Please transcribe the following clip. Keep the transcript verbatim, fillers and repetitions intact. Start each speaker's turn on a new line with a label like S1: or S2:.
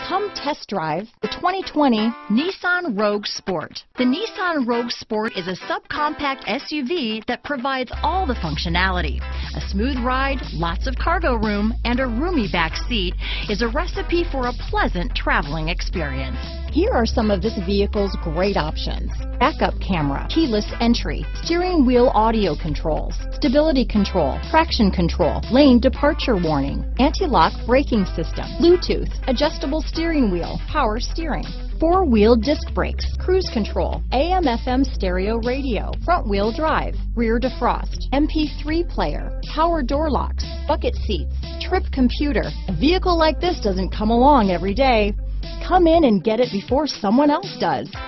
S1: Come test drive the twenty twenty Nissan Rogue Sport. The Nissan Rogue Sport is a subcompact S U V that provides all the functionality. A smooth ride, lots of cargo room, and a roomy back seat is a recipe for a pleasant traveling experience. Here are some of this vehicle's great options: backup camera, keyless entry, steering wheel audio controls, stability control, traction control, lane departure warning, anti-lock braking system, Bluetooth, adjustable steering wheel, power steering, four-wheel disc brakes, cruise control, A M F M stereo radio, front-wheel drive, rear defrost, M P three player, power door locks, bucket seats, trip computer. A vehicle like this doesn't come along every day. Come in and get it before someone else does.